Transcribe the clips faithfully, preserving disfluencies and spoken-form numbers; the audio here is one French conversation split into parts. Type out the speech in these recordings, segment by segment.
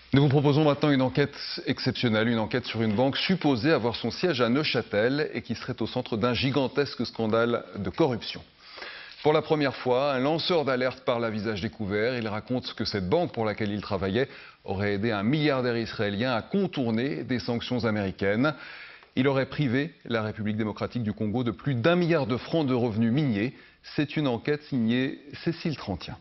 Nous vous proposons maintenant une enquête exceptionnelle, une enquête sur une banque supposée avoir son siège à Neuchâtel et qui serait au centre d'un gigantesque scandale de corruption. Pour la première fois, un lanceur d'alerte parle à visage découvert. Il raconte que cette banque pour laquelle il travaillait aurait aidé un milliardaire israélien à contourner des sanctions américaines. Il aurait privé la République démocratique du Congo de plus d'un milliard de francs de revenus miniers. C'est une enquête signée Cécile Trentien.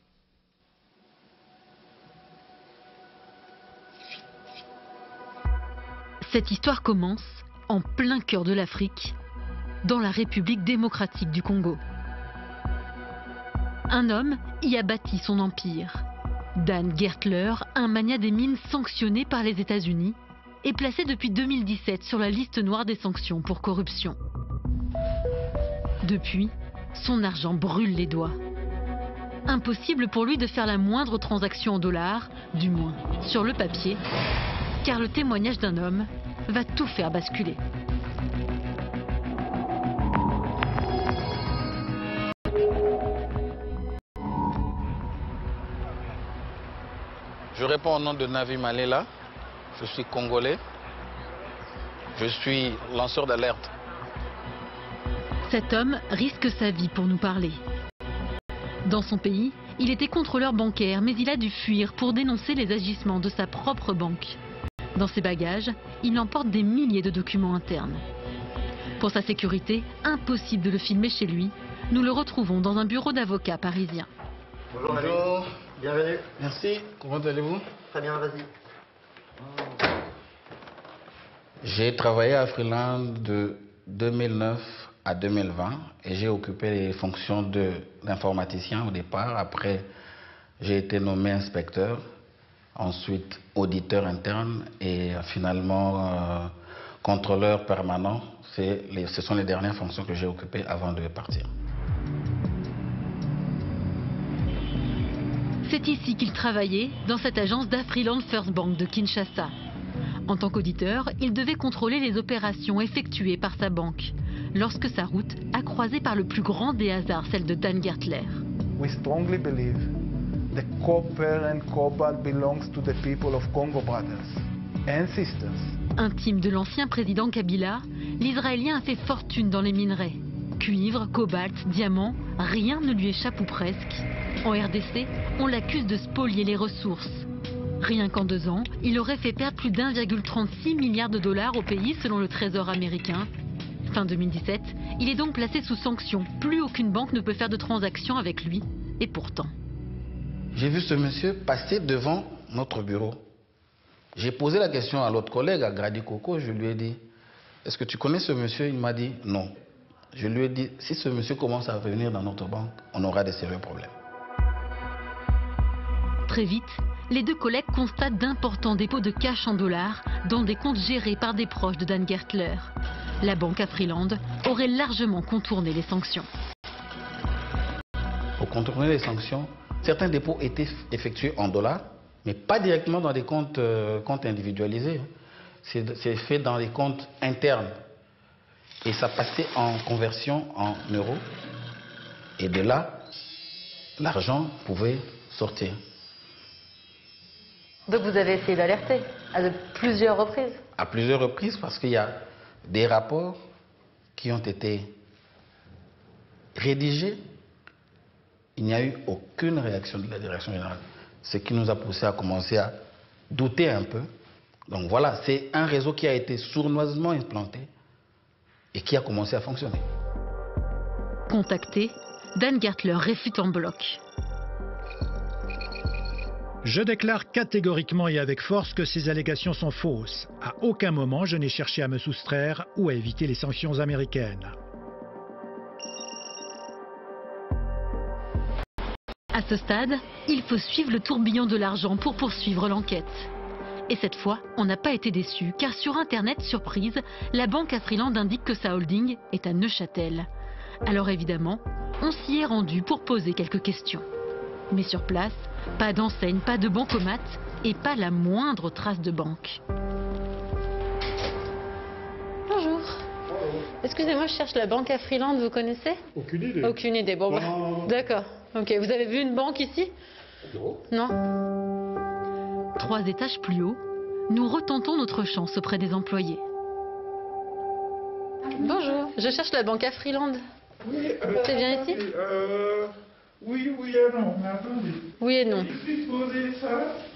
Cette histoire commence en plein cœur de l'Afrique, dans la République démocratique du Congo. Un homme y a bâti son empire. Dan Gertler, un magnat des mines sanctionné par les États-Unis, est placé depuis deux mille dix-sept sur la liste noire des sanctions pour corruption. Depuis, son argent brûle les doigts. Impossible pour lui de faire la moindre transaction en dollars, du moins sur le papier, car le témoignage d'un homme va tout faire basculer. Je réponds au nom de Navi Malela, je suis congolais, je suis lanceur d'alerte. Cet homme risque sa vie pour nous parler. Dans son pays, il était contrôleur bancaire, mais il a dû fuir pour dénoncer les agissements de sa propre banque. Dans ses bagages, il emporte des milliers de documents internes. Pour sa sécurité, impossible de le filmer chez lui. Nous le retrouvons dans un bureau d'avocat parisien. Bonjour, Bonjour. Bienvenue. Merci, comment allez-vous? Très bien, vas-y. J'ai travaillé à Freeland de deux mille neuf à deux mille vingt et j'ai occupé les fonctions d'informaticien au départ. Après, j'ai été nommé inspecteur. Ensuite, auditeur interne et finalement euh, contrôleur permanent. Les, ce sont les dernières fonctions que j'ai occupées avant de partir. C'est ici qu'il travaillait, dans cette agence d'Afriland First Bank de Kinshasa. En tant qu'auditeur, il devait contrôler les opérations effectuées par sa banque, lorsque sa route a croisé par le plus grand des hasards celle de Dan Gertler. We strongly believe the copper and cobalt belongs to the people of Congo brothers and sisters. Intime de l'ancien président Kabila, l'Israélien a fait fortune dans les minerais. Cuivre, cobalt, diamants, rien ne lui échappe ou presque. En R D C, on l'accuse de spolier les ressources. Rien qu'en deux ans, il aurait fait perdre plus d'un virgule trente-six milliard de dollars au pays selon le Trésor américain. Fin deux mille dix-sept, il est donc placé sous sanction. Plus aucune banque ne peut faire de transactions avec lui. Et pourtant... J'ai vu ce monsieur passer devant notre bureau. J'ai posé la question à l'autre collègue, à Grady Coco, je lui ai dit, est-ce que tu connais ce monsieur? Il m'a dit non. Je lui ai dit, si ce monsieur commence à venir dans notre banque, on aura des sérieux problèmes. Très vite, les deux collègues constatent d'importants dépôts de cash en dollars dans des comptes gérés par des proches de Dan Gertler. La banque Afriland aurait largement contourné les sanctions. Pour contourner les sanctions, certains dépôts étaient effectués en dollars, mais pas directement dans des comptes, euh, comptes individualisés. C'est fait dans les comptes internes. Et ça passait en conversion en euros. Et de là, l'argent pouvait sortir. Donc vous avez essayé d'alerter à de plusieurs reprises? À plusieurs reprises, parce qu'il y a des rapports qui ont été rédigés. Il n'y a eu aucune réaction de la direction générale. Ce qui nous a poussé à commencer à douter un peu. Donc voilà, c'est un réseau qui a été sournoisement implanté et qui a commencé à fonctionner. Contacté, Dan Gertler réfute en bloc. Je déclare catégoriquement et avec force que ces allégations sont fausses. À aucun moment, je n'ai cherché à me soustraire ou à éviter les sanctions américaines. À ce stade, il faut suivre le tourbillon de l'argent pour poursuivre l'enquête. Et cette fois, on n'a pas été déçu, car sur Internet, surprise, la banque Afriland indique que sa holding est à Neuchâtel. Alors évidemment, on s'y est rendu pour poser quelques questions. Mais sur place, pas d'enseigne, pas de bancomat et pas la moindre trace de banque. Bonjour. Excusez-moi, je cherche la banque Afriland, vous connaissez? Aucune idée. Aucune idée, bon, bah, d'accord. Ok, vous avez vu une banque ici? Non. Non. Trois étages plus haut, nous retentons notre chance auprès des employés. Bonjour, je cherche la banque à Freeland. Oui, euh, C'est bien ici euh, Oui, oui et non, mais attendez. Oui et non. Je suis posé ça.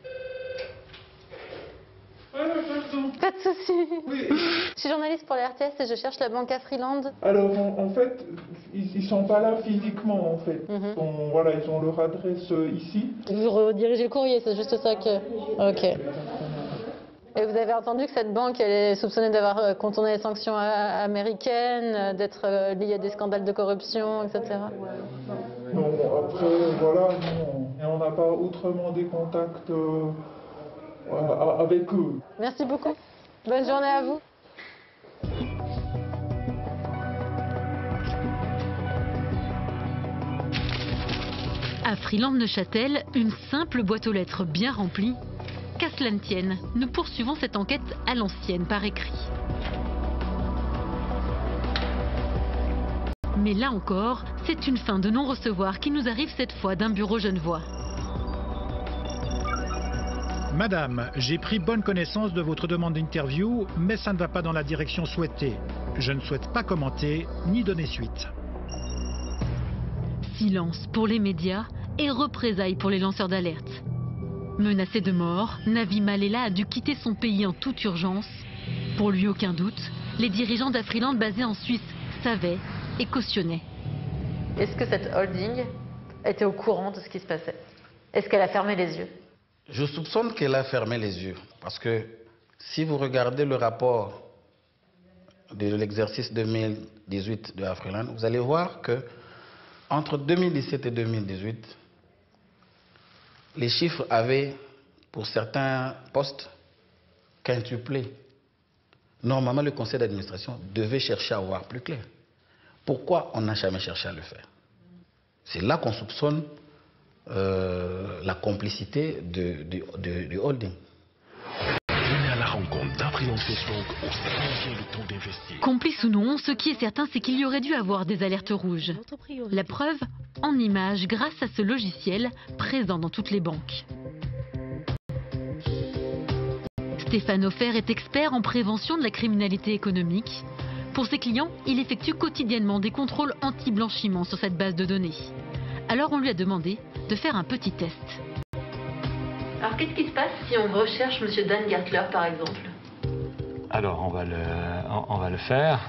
Ah, pardon. Pas de souci. Oui. Je suis journaliste pour la R T S et je cherche la banque à Freeland. Alors, en, en fait, ils, ils sont pas là physiquement, en fait. Mhm. Bon, voilà, ils ont leur adresse euh, ici. Vous redirigez le courrier, c'est juste ça que... Ok. Et vous avez entendu que cette banque, elle est soupçonnée d'avoir euh, contourné les sanctions euh, américaines, euh, d'être euh, liée à des scandales de corruption, et cetera. Non, après, voilà, non. Et on n'a pas autrement des contacts euh, euh, avec eux. Merci beaucoup. Bonne journée à vous. À Freeland-Neuchâtel, une simple boîte aux lettres bien remplie. Qu'à cela ne tienne, nous poursuivons cette enquête à l'ancienne par écrit. Mais là encore, c'est une fin de non-recevoir qui nous arrive cette fois d'un bureau genevois. Madame, j'ai pris bonne connaissance de votre demande d'interview, mais ça ne va pas dans la direction souhaitée. Je ne souhaite pas commenter ni donner suite. Silence pour les médias et représailles pour les lanceurs d'alerte. Menacé de mort, Navi Malela a dû quitter son pays en toute urgence. Pour lui, aucun doute, les dirigeants d'Afriland basés en Suisse savaient et cautionnaient. Est-ce que cette holding était au courant de ce qui se passait? Est-ce qu'elle a fermé les yeux? Je soupçonne qu'elle a fermé les yeux. Parce que si vous regardez le rapport de l'exercice deux mille dix-huit de Afriland, vous allez voir que entre deux mille dix-sept et deux mille dix-huit, les chiffres avaient, pour certains postes, quintuplé. Normalement, le conseil d'administration devait chercher à voir plus clair. Pourquoi on n'a jamais cherché à le faire? C'est là qu'on soupçonne euh, la complicité de, de, de, de holding. Venez à la rencontre d'Afriland Bank au stade le temps d'investir. Complice ou non, ce qui est certain, c'est qu'il y aurait dû avoir des alertes rouges. La preuve, en images, grâce à ce logiciel présent dans toutes les banques. Stéphane Offert est expert en prévention de la criminalité économique. Pour ses clients, il effectue quotidiennement des contrôles anti-blanchiment sur cette base de données. Alors on lui a demandé de faire un petit test. Alors qu'est-ce qui se passe si on recherche M. Dan Gertler par exemple? Alors on va le, on va le faire.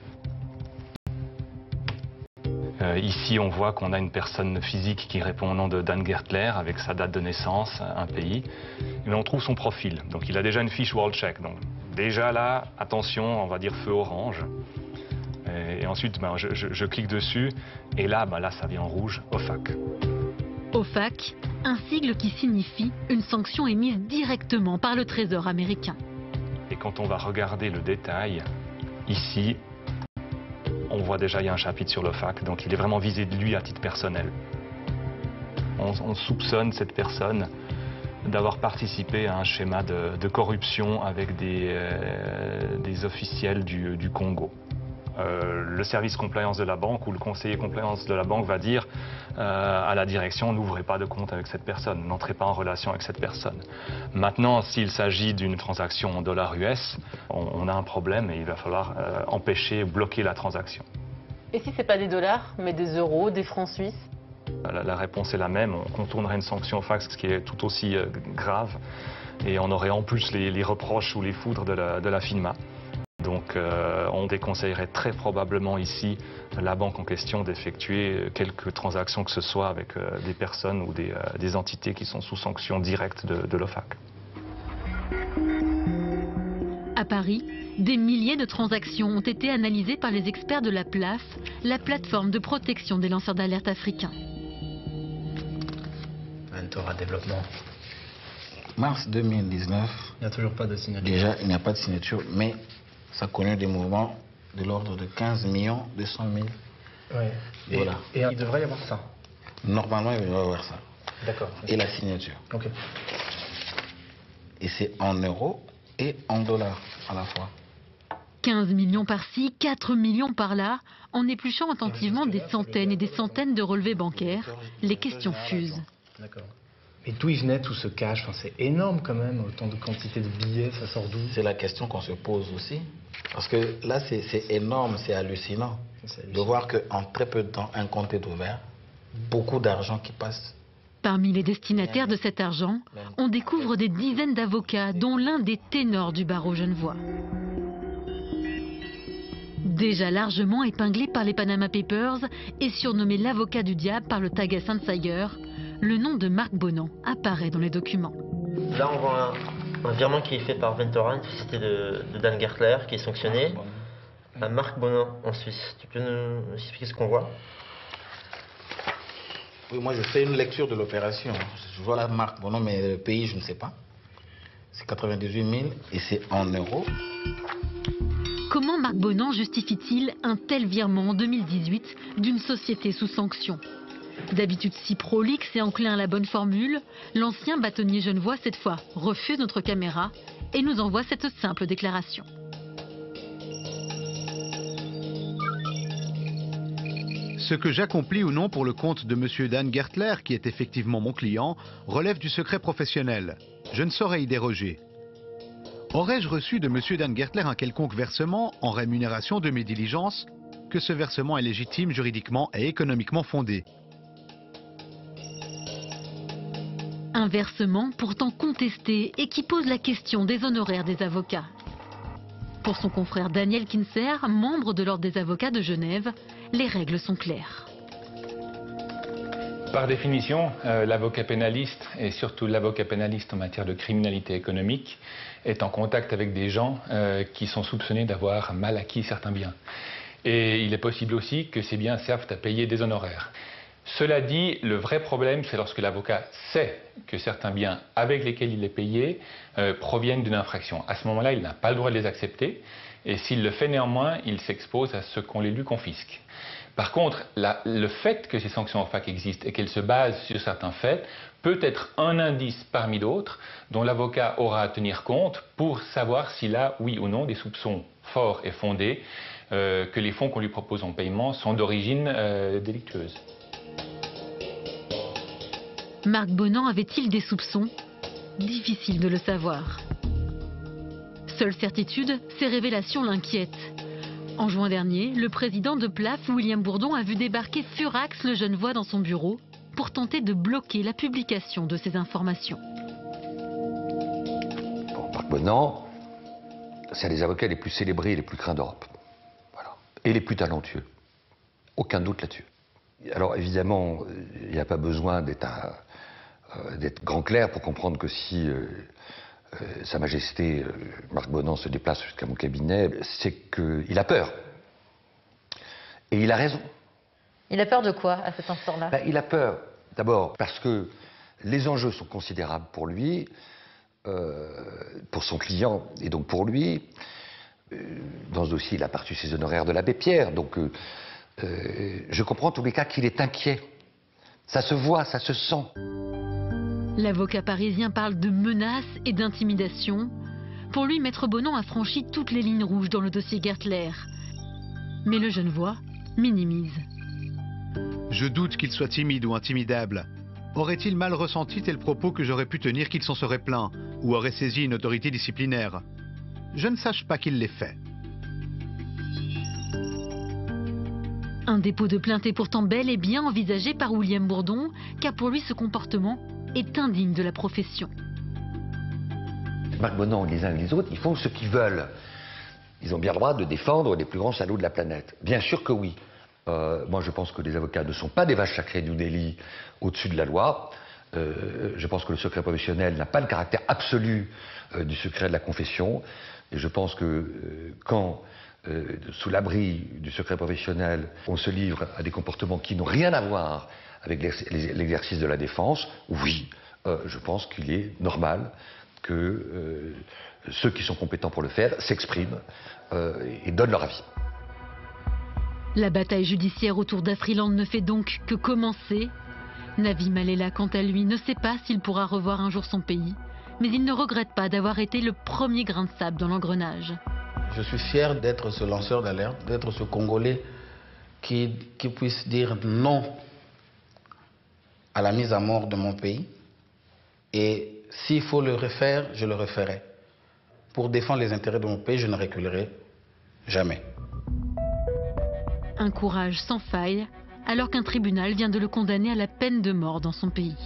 Euh, ici on voit qu'on a une personne physique qui répond au nom de Dan Gertler avec sa date de naissance, un pays. Mais on trouve son profil. Donc il a déjà une fiche WorldCheck. Donc déjà là, attention, on va dire feu orange. Et, et ensuite ben, je, je, je clique dessus et là, ben, là ça vient en rouge, O F A C. O F A C, un sigle qui signifie une sanction émise directement par le Trésor américain. Et quand on va regarder le détail, ici, on voit déjà il y a un chapitre sur l'O F A C, donc il est vraiment visé de lui à titre personnel. On, on soupçonne cette personne d'avoir participé à un schéma de, de corruption avec des, euh, des officiels du, du Congo. Euh, le service compliance de la banque ou le conseiller compliance de la banque va dire euh, à la direction, n'ouvrez pas de compte avec cette personne, n'entrez pas en relation avec cette personne. Maintenant, s'il s'agit d'une transaction en dollars U S, on, on a un problème et il va falloir euh, empêcher, bloquer la transaction. Et si ce n'est pas des dollars, mais des euros, des francs suisses? La, la réponse est la même, on contournerait une sanction fax, ce qui est tout aussi euh, grave, et on aurait en plus les, les reproches ou les foudres de la, de la FINMA. Donc euh, on déconseillerait très probablement ici la banque en question d'effectuer quelques transactions que ce soit avec euh, des personnes ou des, euh, des entités qui sont sous sanction directe de, de l'O F A C. À Paris, des milliers de transactions ont été analysées par les experts de la P L A F, la plateforme de protection des lanceurs d'alerte africains. Mentor à développement. Mars deux mille dix-neuf. Il n'y a toujours pas de signature. Déjà, il n'y a pas de signature, mais ça connaît des mouvements de l'ordre de quinze millions deux cent mille ouais. Et, dollars. Et il devrait y avoir ça. Normalement, il devrait y avoir ça. D'accord. Et la signature. Ok. Et c'est en euros et en dollars à la fois. quinze millions par-ci, quatre millions par-là. En épluchant attentivement des centaines et des centaines de relevés bancaires, les questions fusent. D'accord. Et d'où il venait tout ce cash? Enfin, c'est énorme quand même, autant de quantité de billets, ça sort d'où? C'est la question qu'on se pose aussi. Parce que là, c'est énorme, c'est hallucinant. hallucinant de voir qu'en très peu de temps, un compte est ouvert, beaucoup d'argent qui passe. Parmi les destinataires de cet argent, on découvre des dizaines d'avocats, dont l'un des ténors du barreau genevois. Déjà largement épinglé par les Panama Papers et surnommé l'avocat du diable par le Tages Anzeiger, le nom de Marc Bonan apparaît dans les documents. Là, on voit un, un virement qui est fait par Ventora, une société de, de Dan Gertler, qui est sanctionné, à Marc Bonan en Suisse. Tu peux nous expliquer ce qu'on voit? Oui, moi je fais une lecture de l'opération. Je vois la marque Bonan, mais le pays, je ne sais pas. C'est quatre-vingt-dix-huit mille et c'est en euros. Comment Marc Bonan justifie-t-il un tel virement en deux mille dix-huit d'une société sous sanction? D'habitude si prolixe et enclin à la bonne formule, l'ancien bâtonnier genevois cette fois refuse notre caméra et nous envoie cette simple déclaration. Ce que j'accomplis ou non pour le compte de M. Dan Gertler, qui est effectivement mon client, relève du secret professionnel. Je ne saurais y déroger. Aurais-je reçu de M. Dan Gertler un quelconque versement en rémunération de mes diligences? Que ce versement est légitime juridiquement et économiquement fondé. Un versement pourtant contesté et qui pose la question des honoraires des avocats. Pour son confrère Daniel Kinser, membre de l'Ordre des avocats de Genève, les règles sont claires. Par définition, euh, l'avocat pénaliste, et surtout l'avocat pénaliste en matière de criminalité économique, est en contact avec des gens euh, qui sont soupçonnés d'avoir mal acquis certains biens. Et il est possible aussi que ces biens servent à payer des honoraires. Cela dit, le vrai problème, c'est lorsque l'avocat sait que certains biens avec lesquels il est payé euh, proviennent d'une infraction. À ce moment-là, il n'a pas le droit de les accepter, et s'il le fait néanmoins, il s'expose à ce qu'on les lui confisque. Par contre, la, le fait que ces sanctions en fac existent et qu'elles se basent sur certains faits peut être un indice parmi d'autres dont l'avocat aura à tenir compte pour savoir s'il a, oui ou non, des soupçons forts et fondés euh, que les fonds qu'on lui propose en paiement sont d'origine euh, délictueuse. Marc Bonan avait-il des soupçons? Difficile de le savoir. Seule certitude, ces révélations l'inquiètent. En juin dernier, le président de P L A F, William Bourdon, a vu débarquer furax le Genevois dans son bureau pour tenter de bloquer la publication de ces informations. Bon, Marc Bonan, c'est un des avocats les plus célébrés et les plus craints d'Europe. Voilà. Et les plus talentueux. Aucun doute là-dessus. Alors évidemment, il n'y a pas besoin d'être euh, grand clair pour comprendre que si euh, euh, Sa Majesté euh, Marc Bonan se déplace jusqu'à mon cabinet, c'est qu'il a peur. Et il a raison. Il a peur de quoi à cet instant-là? Ben, il a peur, d'abord, parce que les enjeux sont considérables pour lui, euh, pour son client et donc pour lui. Euh, dans ce dossier, il a perçu ses honoraires de l'abbé Pierre, donc euh, euh, je comprends en tous les cas qu'il est inquiet. Ça se voit, ça se sent. L'avocat parisien parle de menaces et d'intimidation. Pour lui, Maître Bonan a franchi toutes les lignes rouges dans le dossier Gertler. Mais le Genevois minimise. Je doute qu'il soit timide ou intimidable. Aurait-il mal ressenti tel propos que j'aurais pu tenir qu'il s'en serait plaint ou aurait saisi une autorité disciplinaire? Je ne sache pas qu'il l'ait fait. Un dépôt de plainte est pourtant bel et bien envisagé par William Bourdon, car pour lui ce comportement est indigne de la profession. Marc Bonan, les uns et les autres, ils font ce qu'ils veulent. Ils ont bien le droit de défendre les plus grands salauds de la planète. Bien sûr que oui. Euh, moi, je pense que les avocats ne sont pas des vaches sacrées du délit au-dessus de la loi. Euh, je pense que le secret professionnel n'a pas le caractère absolu euh, du secret de la confession. Et je pense que euh, quand, euh, sous l'abri du secret professionnel, on se livre à des comportements qui n'ont rien à voir avec l'exercice de la défense, oui, euh, je pense qu'il est normal que euh, ceux qui sont compétents pour le faire s'expriment euh, et donnent leur avis. La bataille judiciaire autour d'Afriland ne fait donc que commencer. Navi Malela, quant à lui, ne sait pas s'il pourra revoir un jour son pays, mais il ne regrette pas d'avoir été le premier grain de sable dans l'engrenage. Je suis fier d'être ce lanceur d'alerte, d'être ce Congolais qui, qui puisse dire non à la mise à mort de mon pays Et s'il faut le refaire, je le referai. Pour défendre les intérêts de mon pays, je ne reculerai jamais. Un courage sans faille, alors qu'un tribunal vient de le condamner à la peine de mort dans son pays.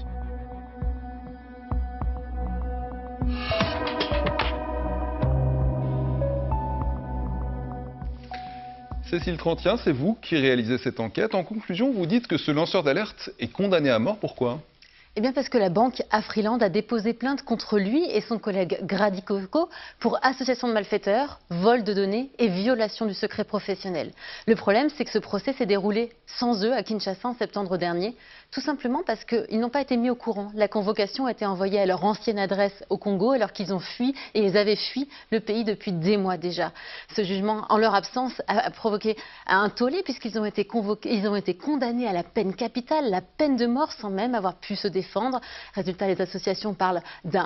Cécile Trentien, c'est vous qui réalisez cette enquête. En conclusion, vous dites que ce lanceur d'alerte est condamné à mort. Pourquoi ? Eh bien parce que la banque Afriland a déposé plainte contre lui et son collègue Grady Coco pour association de malfaiteurs, vol de données et violation du secret professionnel. Le problème, c'est que ce procès s'est déroulé sans eux à Kinshasa en septembre dernier, tout simplement parce qu'ils n'ont pas été mis au courant. La convocation a été envoyée à leur ancienne adresse au Congo alors qu'ils ont fui et ils avaient fui le pays depuis des mois déjà. Ce jugement, en leur absence, a provoqué un tollé puisqu'ils ont été convoqués, ils ont été condamnés à la peine capitale, la peine de mort sans même avoir pu se défendre. Défendre. Résultat, les associations parlent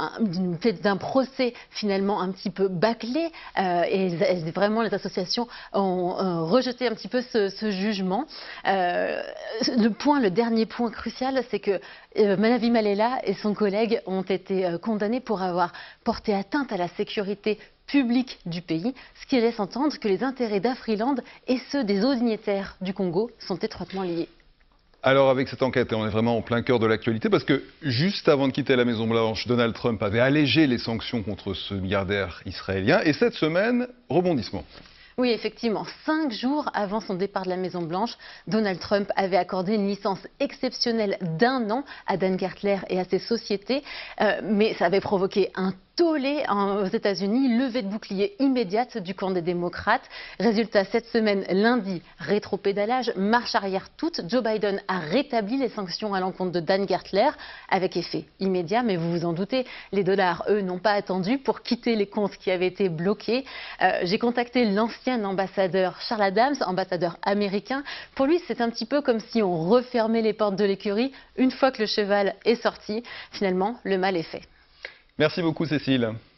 d'un procès finalement un petit peu bâclé euh, et, et vraiment les associations ont euh, rejeté un petit peu ce, ce jugement. Euh, le point, le dernier point crucial, c'est que euh, Manavi Malela et son collègue ont été euh, condamnés pour avoir porté atteinte à la sécurité publique du pays, ce qui laisse entendre que les intérêts d'Afriland et ceux des hauts dignitaires du Congo sont étroitement liés. Alors avec cette enquête, on est vraiment en plein cœur de l'actualité parce que juste avant de quitter la Maison-Blanche, Donald Trump avait allégé les sanctions contre ce milliardaire israélien et cette semaine, rebondissement. Oui, effectivement. Cinq jours avant son départ de la Maison-Blanche, Donald Trump avait accordé une licence exceptionnelle d'un an à Dan Gertler et à ses sociétés, euh, mais ça avait provoqué un tollé aux États-Unis, levée de bouclier immédiate du camp des démocrates. Résultat, cette semaine, lundi, rétropédalage, marche arrière toute. Joe Biden a rétabli les sanctions à l'encontre de Dan Gertler avec effet immédiat, mais vous vous en doutez, les dollars, eux, n'ont pas attendu pour quitter les comptes qui avaient été bloqués. Euh, J'ai contacté l'ancien ambassadeur Charles Adams, ambassadeur américain. Pour lui, c'est un petit peu comme si on refermait les portes de l'écurie une fois que le cheval est sorti. Finalement, le mal est fait. Merci beaucoup Cécile.